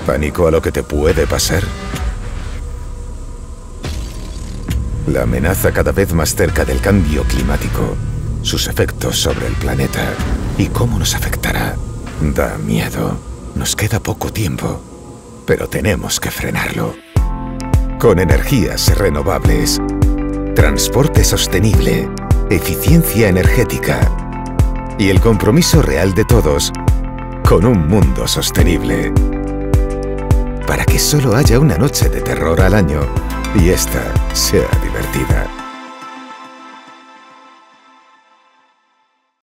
¿Pánico a lo que te puede pasar? La amenaza cada vez más cerca del cambio climático, sus efectos sobre el planeta y cómo nos afectará, da miedo. Nos queda poco tiempo, pero tenemos que frenarlo. Con energías renovables, transporte sostenible, eficiencia energética y el compromiso real de todos con un mundo sostenible. Para que solo haya una noche de terror al año y esta sea divertida.